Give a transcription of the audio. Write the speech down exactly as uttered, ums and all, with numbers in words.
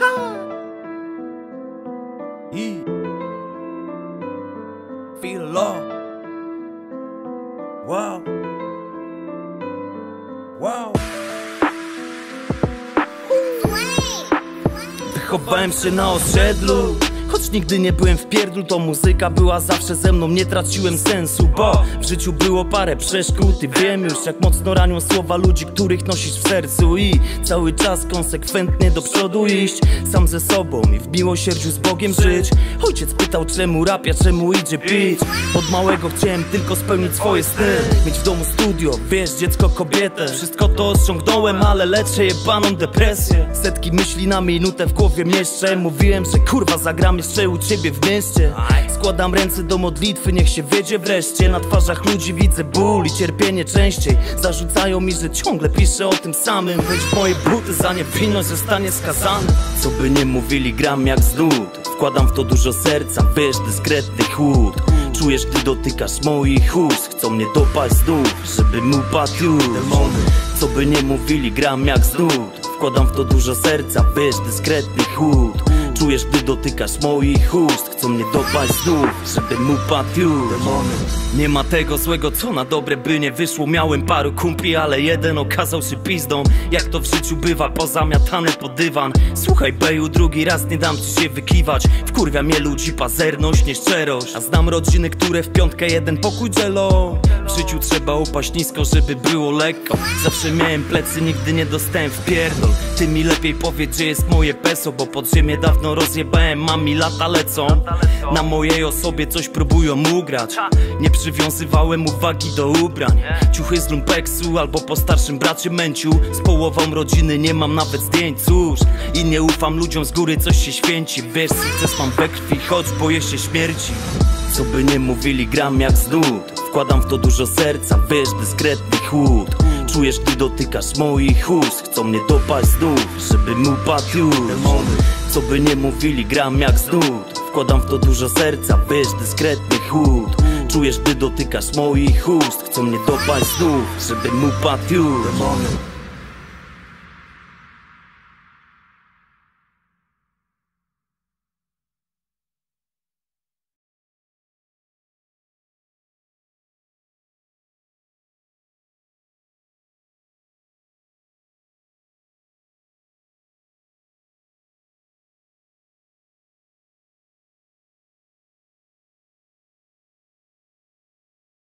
I feel love. Wow. Wow. Wychowałem się na osiedlu, choć nigdy nie byłem w pierdlu, to muzyka była zawsze ze mną, nie traciłem sensu. Bo w życiu było parę przeszkód i wiem już, jak mocno ranią słowa ludzi, których nosisz w sercu. I cały czas konsekwentnie do przodu iść, sam ze sobą i w miłosierdziu z Bogiem żyć. Ojciec pytał, czemu rapia, czemu idzie pić. Od małego chciałem tylko spełnić swoje sny, mieć w domu studio, wiesz, dziecko, kobietę. Wszystko to osiągnąłem, ale leczę jebaną depresję. Setki myśli na minutę w głowie mieszczę. Mówiłem, że kurwa zagram jeszcze u ciebie w mieście. Składam ręce do modlitwy, niech się wiedzie wreszcie. Na twarzach ludzi widzę ból i cierpienie częściej. Zarzucają mi, że ciągle piszę o tym samym. Wejdź w moje buty, za niewinność zostanie skazany. Co by nie mówili, gram jak z nut. Wkładam w to dużo serca, wiesz, dyskretny chłód. Czujesz, gdy dotykasz moich ust. Chcą mnie dopaść znów, żebym upadł już. Co by nie mówili, gram jak z nut. Wkładam w to dużo serca, wiesz, dyskretny chłód. Czujesz, gdy dotykasz moich ust. Chcą mnie dopaść znów, żebym upadł już. Nie ma tego złego, co na dobre by nie wyszło. Miałem paru kumpli, ale jeden okazał się pizdą. Jak to w życiu bywa, pozamiatane pod dywan. Słuchaj beju, drugi raz nie dam ci się wykiwać. Wkurwia mnie ludzi pazerność, nieszczerość. A znam rodziny, które w piątkę jeden pokój dzielą. W życiu trzeba upaść nisko, żeby było lekko. Zawsze miałem plecy, nigdy nie dostałem w pierdol. Ty mi lepiej powiedz, gdzie jest moje peso, bo pod ziemię dawno rozjebałem, mam mi lata lecą. Na mojej osobie coś próbują ugrać. Nie przywiązywałem uwagi do ubrań. Ciuchy z lumpeksu albo po starszym bracie Męciu. Z połową rodziny nie mam nawet zdjęć, cóż. I nie ufam ludziom z góry, coś się święci. Wiesz, sukces mam we krwi, choć boję się śmierci. Co by nie mówili, gram jak z nut. Wkładam w to dużo serca, wiesz, dyskretny chłód. Czujesz, gdy dotykasz moich ust. Chcą mnie dopaść znów, żebym upadł już. Co by nie mówili, gram jak z nut. Wkładam w to dużo serca, wiesz, dyskretny chłód. Czujesz, gdy dotykasz moich ust. Chcą mnie dopaść znów, żebym upadł już.